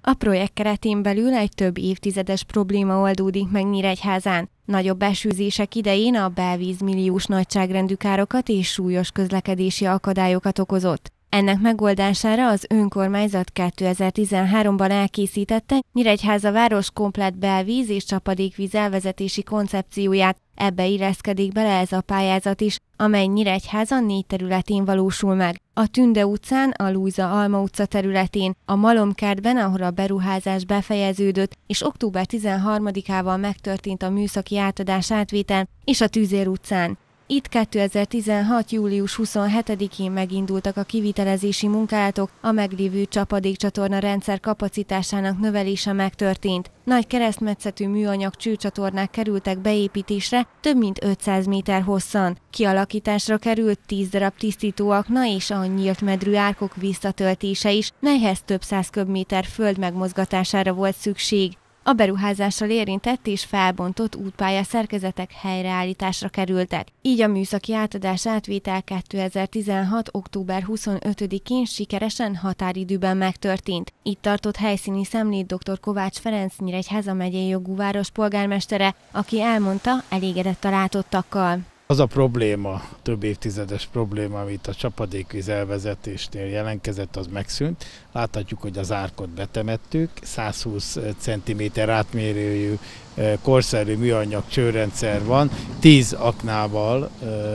A projekt keretén belül egy több évtizedes probléma oldódik meg Nyíregyházán. Nagyobb esőzések idején a belvíz milliós nagyságrendű károkat és súlyos közlekedési akadályokat okozott. Ennek megoldására az önkormányzat 2013-ban elkészítette Nyíregyháza város komplett belvíz és csapadékvíz elvezetési koncepcióját. Ebbe illeszkedik bele ez a pályázat is, amely Nyíregyháza 4 területén valósul meg. A Tünde utcán, a Lujza Alma utca területén, a Malomkertben, ahol a beruházás befejeződött, és október 13-ával megtörtént a műszaki átadás-átvétel, és a Tüzér utcán. Itt 2016. július 27-én megindultak a kivitelezési munkálatok, a meglévő csapadékcsatorna rendszer kapacitásának növelése megtörtént. Nagy keresztmetszetű műanyag csőcsatornák kerültek beépítésre, több mint 500 méter hosszan. Kialakításra került 10 darab tisztítóakna és a nyílt medrű árkok visszatöltése is, melyhez több száz köbméter föld megmozgatására volt szükség. A beruházással érintett és felbontott útpálya szerkezetek helyreállításra kerültek. Így a műszaki átadás-átvétel 2016. október 25-én sikeresen határidőben megtörtént. Itt tartott helyszíni szemlét dr. Kovács Ferenc, Nyíregyháza megyei jogú várospolgármestere, aki elmondta, elégedett a látottakkal. Az a probléma, több évtizedes probléma, amit a csapadékvíz elvezetésnél jelentkezett, az megszűnt. Láthatjuk, hogy az árkot betemettük, 120 cm átmérőjű korszerű műanyag csőrendszer van, 10 aknával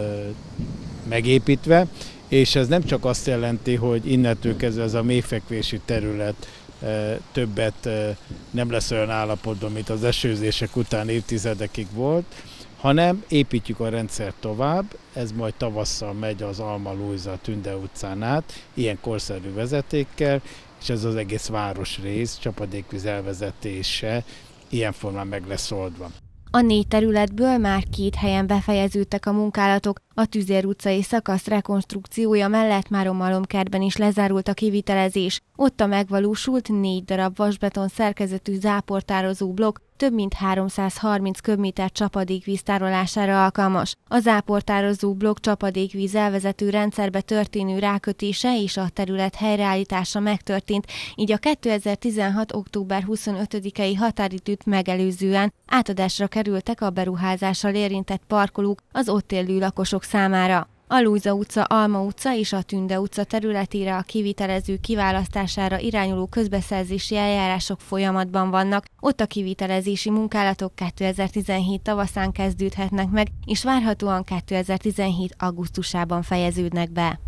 megépítve, és ez nem csak azt jelenti, hogy innentől kezdve ez a mélyfekvési terület többet nem lesz olyan állapotban, mint az esőzések után évtizedekig volt, hanem építjük a rendszert tovább, ez majd tavasszal megy az Alma-Lujza Tünde utcán át, ilyen korszerű vezetékkel, és ez az egész városrész csapadékvíz elvezetése ilyen formán meg lesz oldva. A 4 területből már 2 helyen befejeződtek a munkálatok, a Tüzér utcai szakasz rekonstrukciója mellett már a Malomkertben is lezárult a kivitelezés. Ott a megvalósult 4 darab vasbeton szerkezetű záportározó blokk több mint 330 köbméter csapadékvíz tárolására alkalmas. A záportározó blokk csapadékvíz elvezető rendszerbe történő rákötése és a terület helyreállítása megtörtént, így a 2016. október 25-i határidőt megelőzően átadásra kerültek a beruházással érintett parkolók az ott élő lakosok számára. A Lujza utca, Alma utca és a Tünde utca területére a kivitelező kiválasztására irányuló közbeszerzési eljárások folyamatban vannak. Ott a kivitelezési munkálatok 2017 tavaszán kezdődhetnek meg, és várhatóan 2017 augusztusában fejeződnek be.